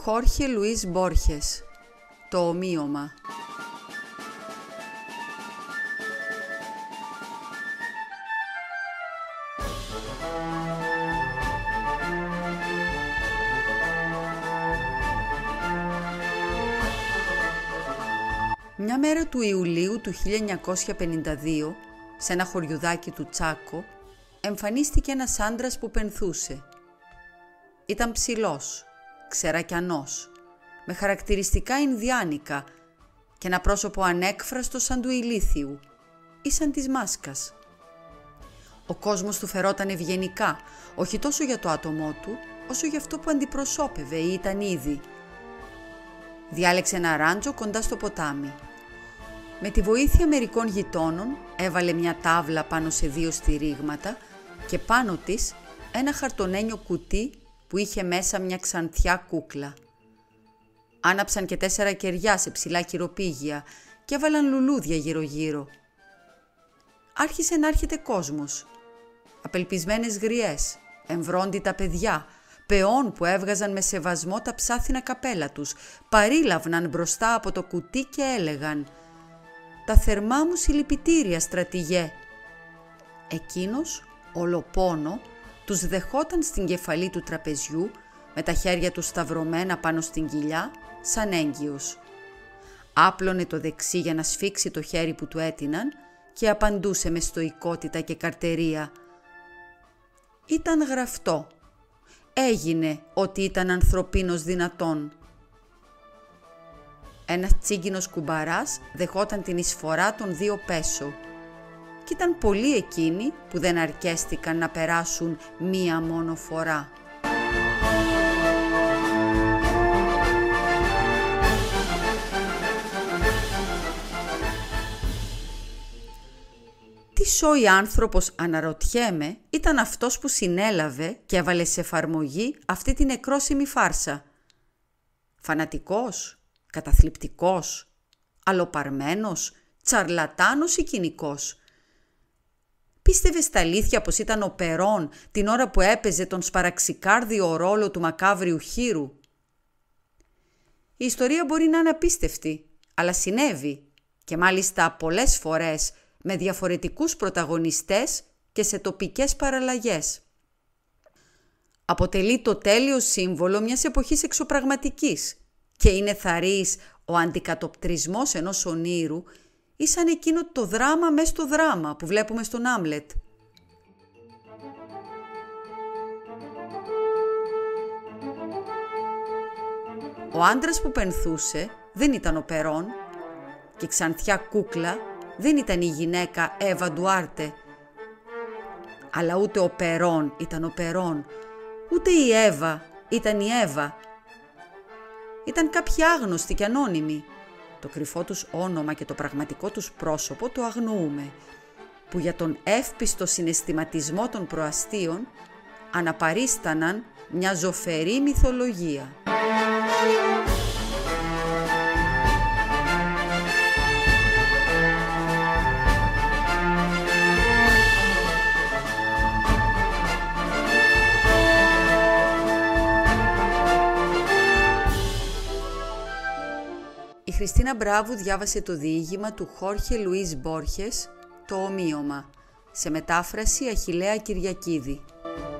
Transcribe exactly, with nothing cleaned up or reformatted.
Χόρχε Λουίς Μπόρχες. Το ομοίωμα. Μια μέρα του Ιουλίου του χίλια εννιακόσια πενήντα δύο, σε ένα χωριουδάκι του Τσάκο, εμφανίστηκε ένας άντρας που πενθούσε. Ήταν ψηλός, ξερακιανός, με χαρακτηριστικά ινδιάνικα και ένα πρόσωπο ανέκφραστο σαν του ηλίθιου ή σαν της μάσκας. Ο κόσμος του φερόταν ευγενικά, όχι τόσο για το άτομό του, όσο για αυτό που αντιπροσώπευε ή ήταν ήδη. Διάλεξε ένα ράντζο κοντά στο ποτάμι. Με τη βοήθεια μερικών γειτόνων έβαλε μια τάβλα πάνω σε δύο στηρίγματα και πάνω της ένα χαρτονένιο κουτί που είχε μέσα μια ξανθιά κούκλα. Άναψαν και τέσσερα κεριά σε ψηλά κυροπήγια και έβαλαν λουλούδια γύρω-γύρω. Άρχισε να έρχεται κόσμος. Απελπισμένες γριές, εμβρόντιτα παιδιά, πεών που έβγαζαν με σεβασμό τα ψάθινα καπέλα τους, παρήλαυναν μπροστά από το κουτί και έλεγαν «Τα θερμά μου συλληπιτήρια, στρατηγέ». Εκείνος, ολοπόνο, τους δεχόταν στην κεφαλή του τραπεζιού, με τα χέρια του σταυρωμένα πάνω στην κοιλιά, σαν έγκυος. Άπλωνε το δεξί για να σφίξει το χέρι που του έτειναν και απαντούσε με στοικότητα και καρτερία. Ήταν γραφτό. Έγινε ότι ήταν ανθρωπίνος δυνατόν. Ένας τσίγκινος κουμπαράς δεχόταν την εισφορά των δύο πέσο. Κι ήταν πολλοί εκείνοι που δεν αρκέστηκαν να περάσουν μία μόνο φορά. Τι σόι άνθρωπος, αναρωτιέμαι, ήταν αυτός που συνέλαβε και έβαλε σε εφαρμογή αυτή την νεκρόσιμη φάρσα. Φανατικός, καταθλιπτικός, αλλοπαρμένος, τσαρλατάνος ή κοινικός. Πίστευε στα αλήθεια πως ήταν ο Περών την ώρα που έπαιζε τον σπαραξικάρδιο ρόλο του μακάβριου χήρου. Η ιστορία μπορεί να είναι απίστευτη, αλλά συνέβη και μάλιστα πολλές φορές με διαφορετικούς πρωταγωνιστές και σε τοπικές παραλλαγές. Αποτελεί το τέλειο σύμβολο μιας εποχής εξωπραγματικής και είναι θαρρύς ο αντικατοπτρισμός ενός ονείρου ή σαν εκείνο το δράμα μες στο δράμα που βλέπουμε στον Άμλετ. Ο άντρας που πενθούσε δεν ήταν ο Περών και η ξανθιά κούκλα δεν ήταν η γυναίκα Εύα Ντουάρτε. Αλλά ούτε ο Περών ήταν ο Περών, ούτε η Εύα ήταν η Εύα. Ήταν κάποιοι άγνωστοι και ανώνυμοι. Το κρυφό τους όνομα και το πραγματικό τους πρόσωπο το αγνοούμε, που για τον εύπιστο συναισθηματισμό των προαστίων αναπαρίσταναν μια ζωφερή μυθολογία. Η Χριστίνα Μπράβου διάβασε το διήγημα του Χόρχε Λουίς Μπόρχες, το ομοίωμα, σε μετάφραση Αχιλλέα Κυριακίδη.